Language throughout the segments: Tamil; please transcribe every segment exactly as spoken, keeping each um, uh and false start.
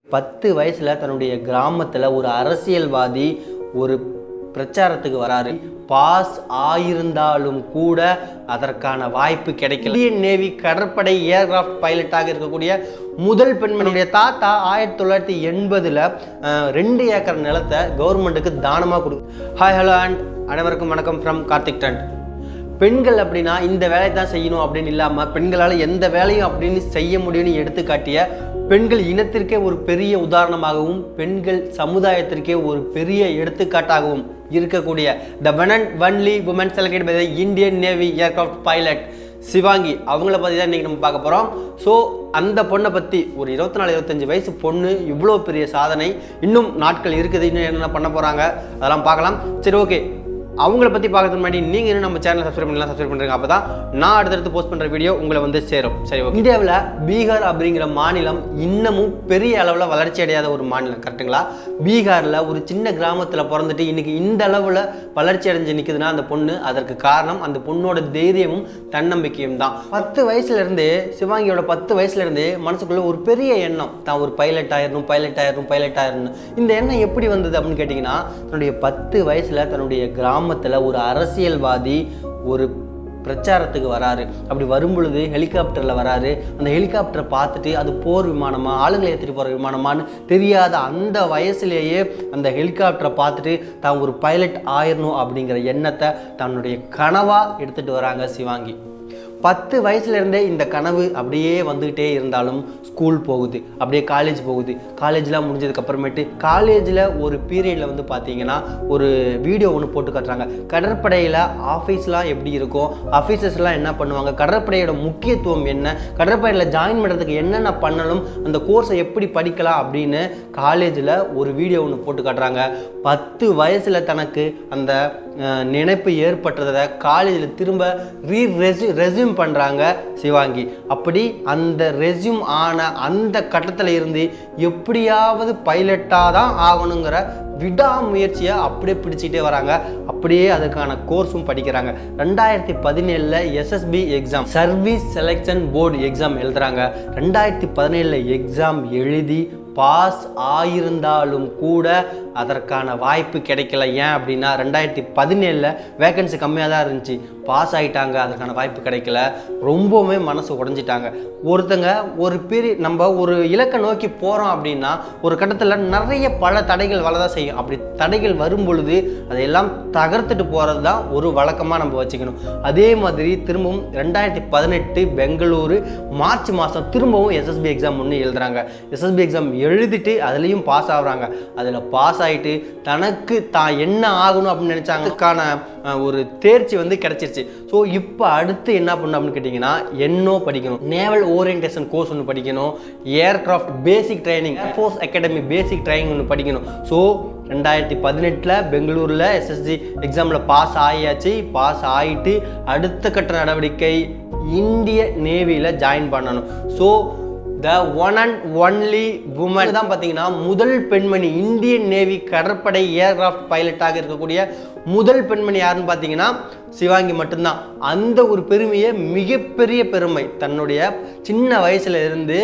பத்து வயசுல தன்னுடைய கிராமத்துல ஒரு அரசியல்வாதி ஒரு பிரச்சாரத்துக்கு வராரு. பாஸ் ஆயிருந்தாலும் கூட அதற்கான வாய்ப்பு கிடைக்கல. இந்தியன் நேவி கடற்படை ஏர்கிராஃப்ட் பைலட்டாக இருக்கக்கூடிய முதல் பெண்மணியுடைய தாத்தா ஆயிரத்தி தொள்ளாயிரத்தி எண்பதுல ரெண்டு ஏக்கர் நிலத்தை கவர்மெண்ட்டுக்கு தானமாக கொடுக்கும். ஹாய் ஹலோ அண்ட் அனைவருக்கும் வணக்கம் ஃப்ரம் கார்த்திக் ட்ரெண்ட். பெண்கள் அப்படின்னா இந்த வேலையை தான் செய்யணும் அப்படின்னு இல்லாமல் பெண்களால் எந்த வேலையும் அப்படின்னு செய்ய முடியும்னு எடுத்துக்காட்டிய பெண்கள் இனத்திற்கே ஒரு பெரிய உதாரணமாகவும் பெண்கள் சமுதாயத்திற்கே ஒரு பெரிய எடுத்துக்காட்டாகவும் இருக்கக்கூடிய the one and only woman selected by the Indian navy aircraft pilot Shivangi அவங்கள பற்றி தான் இன்றைக்கி நம்ம பார்க்க போகிறோம். ஸோ அந்த பொண்ணை பற்றி ஒரு இருபத்தி நாலு இருபத்தஞ்சி வயசு பொண்ணு இவ்வளோ பெரிய சாதனை, இன்னும் நாட்கள் இருக்குது, இன்னும் என்னென்ன பண்ண போகிறாங்க அதெல்லாம் பார்க்கலாம். சரி, ஓகே. அவங்கள பற்றி பார்க்கறதுக்கு முன்னாடி நீங்கள் இன்னும் நம்ம சேனலை சப்ஸ்கிரைப் பண்ணலாம், சப்ஸ்கிரைப் பண்ணுறீங்க. அப்போ தான் நான் அடுத்தடுத்து போஸ்ட் பண்ணுற வீடியோ உங்களை வந்து சேரும். சரி, ஓகே. இந்தியாவில் பீகார் அப்படிங்கிற மாநிலம் இன்னமும் பெரிய அளவில் வளர்ச்சி அடையாத ஒரு மாநிலம், கரெக்டுங்களா? பீகாரில் ஒரு சின்ன கிராமத்தில் பிறந்துட்டு இன்றைக்கி இந்த அளவில் வளர்ச்சி அடைஞ்சு நிற்குதுன்னா அந்த பொண்ணு, அதற்கு காரணம் அந்த பொண்ணோட தைரியமும் தன்னம்பிக்கையும் தான். பத்து வயசுலேருந்தே சிவாங்கியோட பத்து வயசுலேருந்தே மனசுக்குள்ளே ஒரு பெரிய எண்ணம், தான் ஒரு பைலட் ஆயிடணும் பைலட் ஆயிடணும் பைலட் ஆயிடணும். இந்த எண்ணம் எப்படி வந்தது அப்படின்னு கேட்டிங்கன்னா, தன்னுடைய பத்து வயசில் தன்னுடைய கிராம ஒரு அரசியல்வாதி ஒரு பிரச்சாரத்துக்கு வராரு. அப்படி வரும் பொழுது ஹெலிகாப்டரில் வராரு. அந்த ஹெலிகாப்டரை பார்த்துட்டு அது போர் விமானமா ஆளுங்களை ஏற்றிட்டு போகிற விமானமானு தெரியாத அந்த வயசுலேயே அந்த ஹெலிகாப்டரை பார்த்துட்டு தான் ஒரு பைலட் ஆயிடணும் அப்படிங்கிற எண்ணத்தை தன்னுடைய கனவாக எடுத்துகிட்டு வராங்க சிவாங்கி. பத்து வயசுலேருந்தே இந்த கனவு அப்படியே வந்துக்கிட்டே இருந்தாலும் ஸ்கூல் போகுது, அப்படியே காலேஜ் போகுது. காலேஜ்லாம் முடிஞ்சதுக்கப்புறமேட்டு காலேஜில் ஒரு பீரியடில் வந்து பார்த்தீங்கன்னா ஒரு வீடியோ ஒன்று போட்டு காட்டுறாங்க. கடற்படையில் ஆஃபீஸ்லாம் எப்படி இருக்கும், ஆஃபீஸர்ஸ்லாம் என்ன பண்ணுவாங்க, கடற்படையோட முக்கியத்துவம் என்ன, கடற்படையில் ஜாயின் பண்ணுறதுக்கு என்னென்ன பண்ணணும், அந்த கோர்ஸை எப்படி படிக்கலாம் அப்படின்னு காலேஜில் ஒரு வீடியோ ஒன்று போட்டு காட்டுறாங்க. பத்து வயசில் தனக்கு அந்த நினைப்பு ஏற்பட்டதை காலேஜில் திரும்ப ரீ ரெசி ரெஸ்யூம் பண்ணுறாங்க சிவாங்கி. அப்படி அந்த ரெஸ்யூம் ஆன அந்த கட்டத்தில் இருந்து எப்படியாவது பைலட்டாக தான் ஆகணுங்கிற விடாமுயற்சியை அப்படியே பிடிச்சிக்கிட்டே வராங்க. அப்படியே அதுக்கான கோர்ஸும் படிக்கிறாங்க. ரெண்டாயிரத்தி பதினேழில் SSB exam, service selection board exam எழுதுறாங்க. ரெண்டாயிரத்தி பதினேழில் எக்ஸாம் எழுதி பாஸ் ஆயிருந்தாலும் கூட அதற்கான வாய்ப்பு கிடைக்கல. ஏன் அப்படின்னா ரெண்டாயிரத்தி பதினேழில் வேக்கன்சி கம்மியாக தான் இருந்துச்சு. பாஸ் ஆகிட்டாங்க, அதற்கான வாய்ப்பு கிடைக்கல. ரொம்பவுமே மனசு உடஞ்சிட்டாங்க. ஒருத்தங்க ஒரு பெரிய நம்ம ஒரு இலக்கை நோக்கி போகிறோம் அப்படின்னா ஒரு கட்டத்தில் நிறைய பல தடைகள் வரதான் செய்யும். அப்படி தடைகள் வரும் பொழுது அதையெல்லாம் தகர்த்துட்டு போகிறது தான் ஒரு வழக்கமாக நம்ம வச்சுக்கணும். அதே மாதிரி திரும்பவும் ரெண்டாயிரத்தி பதினெட்டு பெங்களூரு மார்ச் மாதம் திரும்பவும் எஸ்எஸ்பி எக்ஸாம் ஒன்று எழுதுறாங்க. எஸ்எஸ்பி எக்ஸாம் எழுதிட்டு அதுலேயும் பாஸ் ஆகுறாங்க. அதில் பாஸ் ஆகிட்டு தனக்கு தான் என்ன ஆகணும் அப்படின்னு நினச்சாங்க, அதுக்கான ஒரு தேர்ச்சி வந்து கிடைச்சிருச்சு. ஸோ இப்போ அடுத்து என்ன பண்ணணும் அப்படின்னு கேட்டிங்கன்னா, என்னோ படிக்கணும், நேவல் ஓரியன்டேஷன் கோர்ஸ் ஒன்று படிக்கணும், ஏர்கிராஃப்ட் பேசிக் ட்ரைனிங், ஏர்ஃபோர்ஸ் அகாடமி பேசிக் ட்ரைனிங் ஒன்று படிக்கணும். ஸோ ரெண்டாயிரத்தி பதினெட்டில் பெங்களூரில் எஸ்எஸ்சி எக்ஸாமில் பாஸ் ஆகியாச்சு. பாஸ் ஆகிட்டு அடுத்த கட்ட நடவடிக்கை இந்திய நேவியில் ஜாயின் பண்ணணும். So the one and only woman தான் பார்த்தீங்கன்னா முதல் பெண்மணி, இந்தியன் நேவி கடற்படை ஏர்கிராஃப்ட் பைலட்டாக இருக்கக்கூடிய முதல் பெண்மணி யாருன்னு பார்த்தீங்கன்னா சிவாங்கி மட்டும்தான். அந்த ஒரு பெருமையை, மிகப்பெரிய பெருமை, தன்னுடைய சின்ன வயசுல இருந்து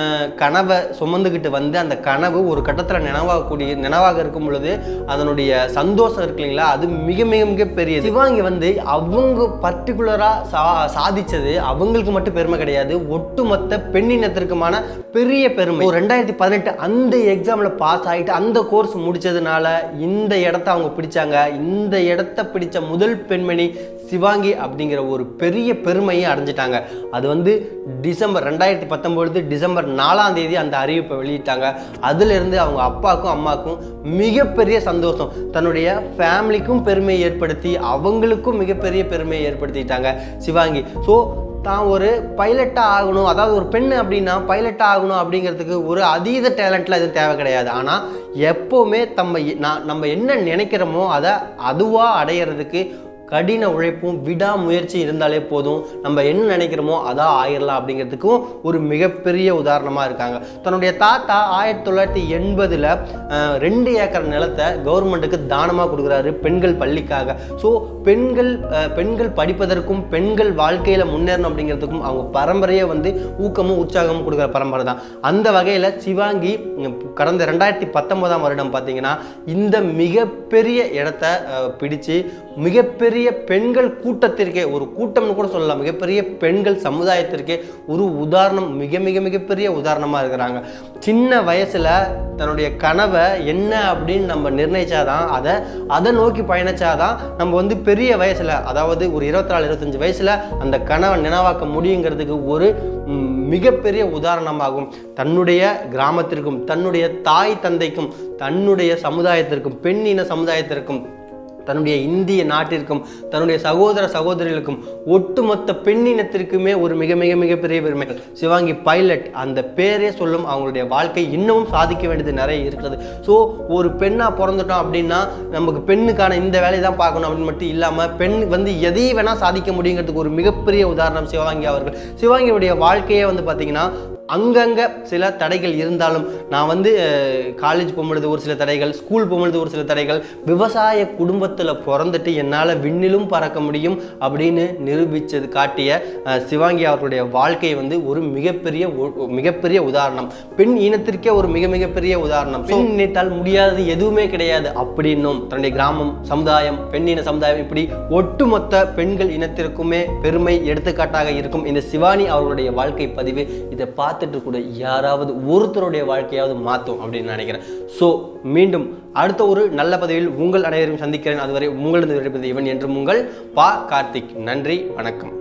கனவை சுமந்துக்கிட்டு வந்து அந்த கனவு ஒரு கட்டத்தில் நினைவாகக்கூடிய நினைவாக இருக்கும் பொழுது அதனுடைய சந்தோஷம் இருக்கு இல்லைங்களா, அது மிக மிக மிக பெரியது. சிவாங்கி வந்து அவங்க பர்டிகுலராக சா சாதித்தது அவங்களுக்கு மட்டும் பெருமை கிடையாது, ஒட்டுமொத்த பெண்ணினத்திற்குமான பெரிய பெருமை. ரெண்டாயிரத்தி பதினெட்டு அந்த எக்ஸாமில் பாஸ் ஆகிட்டு அந்த கோர்ஸ் முடித்ததுனால இந்த இடத்த அவங்க பிடிச்சாங்க. இந்த இடத்த பிடிச்ச முதல் பெண்மணி சிவாங்கி அப்படிங்கிற ஒரு பெரிய பெருமையை அடைஞ்சிட்டாங்க. அது வந்து டிசம்பர் ரெண்டாயிரத்தி பத்தொன்பது டிசம்பர் நாலாம் தேதி அந்த அறிவிப்பை வெளியிட்டாங்க. அதிலிருந்து அவங்க அப்பாவுக்கும் அம்மாவுக்கும் மிகப்பெரிய சந்தோஷம், தன்னுடைய ஃபேமிலிக்கும் பெருமையை ஏற்படுத்தி அவங்களுக்கும் மிகப்பெரிய பெருமையை ஏற்படுத்திட்டாங்க சிவாங்கி. ஸோ தான் ஒரு பைலட்டாக ஆகணும், அதாவது ஒரு பெண் அப்படின்னா பைலட்டாக ஆகணும் அப்படிங்கிறதுக்கு ஒரு அதீத டேலண்ட்லாம் எதுவும் தேவை கிடையாது. ஆனால் எப்போவுமே நம்ம நான் நம்ம என்ன நினைக்கிறோமோ அதை அதுவாக அடையிறதுக்கு கடின உழைப்பும் விடாமுயற்சி இருந்தாலே போதும். நம்ம என்ன நினைக்கிறோமோ அதான் ஆயிடலாம் அப்படிங்கிறதுக்கும் ஒரு மிகப்பெரிய உதாரணமாக இருக்காங்க. தன்னுடைய தாத்தா ஆயிரத்தி தொள்ளாயிரத்தி எண்பதில் ரெண்டு ஏக்கர் நிலத்தை கவர்மெண்ட்டுக்கு தானமாக கொடுக்குறாரு பெண்கள் பள்ளிக்காக. ஸோ பெண்கள் பெண்கள் படிப்பதற்கும் பெண்கள் வாழ்க்கையில் முன்னேறணும் அப்படிங்கிறதுக்கும் அவங்க பரம்பரையை வந்து ஊக்கமும் உற்சாகமும் கொடுக்குற பரம்பரை தான். அந்த வகையில் சிவாங்கி கடந்த ரெண்டாயிரத்தி பத்தொன்பதாம் வருடம் பார்த்தீங்கன்னா இந்த மிகப்பெரிய இடத்த பிடிச்சு மிகப்பெரிய பெண்கள் கூட்டத்திற்கே, ஒரு கூட்டம்னு கூட சொல்லலாம், மிகப்பெரிய பெண்கள் சமுதாயத்திற்கே ஒரு உதாரணம், மிக மிக மிகப்பெரிய உதாரணமாக இருக்கிறாங்க. சின்ன வயசில் தன்னுடைய கனவை என்ன அப்படின்னு நம்ம நிர்ணயிச்சாதான், அதை அதை நோக்கி பயணிச்சாதான் நம்ம வந்து பெரிய வயசில், அதாவது ஒரு இருபத்தி நாலு இருபத்தஞ்சு வயசில் அந்த கனவை நினைவாக்க முடியுங்கிறதுக்கு ஒரு மிகப்பெரிய உதாரணமாகும். தன்னுடைய கிராமத்திற்கும் தன்னுடைய தாய் தந்தைக்கும் தன்னுடைய சமுதாயத்திற்கும் பெண் இன சமுதாயத்திற்கும் தன்னுடைய இந்திய நாட்டிற்கும் தன்னுடைய சகோதர சகோதரிகளுக்கும் ஒட்டுமொத்த பெண்ணினத்திற்குமே ஒரு மிக மிக மிகப்பெரிய பெருமை. சிவாங்கி பைலட் அந்த பேரே சொல்லும் அவங்களுடைய வாழ்க்கை இன்னமும் சாதிக்க வேண்டியது நிறைய இருக்கிறது. ஸோ ஒரு பெண்ணாக பிறந்துட்டோம் அப்படின்னா நமக்கு பெண்ணுக்கான இந்த வேலையை தான் பார்க்கணும் அப்படின்னு மட்டும் இல்லாமல் பெண் வந்து எதையும் வேணால் சாதிக்க முடியுங்கிறதுக்கு ஒரு மிகப்பெரிய உதாரணம் சிவாங்கி அவர்கள். சிவாங்கியுடைய வாழ்க்கையே வந்து பார்த்திங்கன்னா அங்கங்கே சில தடைகள் இருந்தாலும், நான் வந்து காலேஜ் போகும்பொழுது ஒரு சில தடைகள், ஸ்கூல் போகும்பொழுது ஒரு சில தடைகள், விவசாய குடும்பத்தில் பிறந்துட்டு என்னால் விண்ணிலும் பறக்க முடியும் அப்படின்னு நிரூபித்தது காட்டிய சிவாங்கி அவர்களுடைய வாழ்க்கை வந்து ஒரு மிகப்பெரிய மிகப்பெரிய உதாரணம். பெண் இனத்திற்கே ஒரு மிக மிகப்பெரிய உதாரணம். பெண் நினைத்தால் முடியாதது எதுவுமே கிடையாது அப்படின்னும் தன்னுடைய கிராமம், சமுதாயம், பெண்ணின சமுதாயம், இப்படி ஒட்டுமொத்த பெண்கள் இனத்திற்குமே பெருமை எடுத்துக்காட்டாக இருக்கும் இந்த சிவானி அவர்களுடைய வாழ்க்கை பதிவு. இதை பார்த்து கூட யாராவது ஒருத்தருடைய வாழ்க்கையாவது மாற்றும் அப்படின்னு நினைக்கிறேன். ஸோ மீண்டும் அடுத்த ஒரு நல்ல பதவியில் உங்கள் அனைவரையும் சந்திக்கிறேன். அதுவரை உங்களது விடைபெறுவது இவன் என்றும் உங்கள் பா கார்த்திக். நன்றி, வணக்கம்.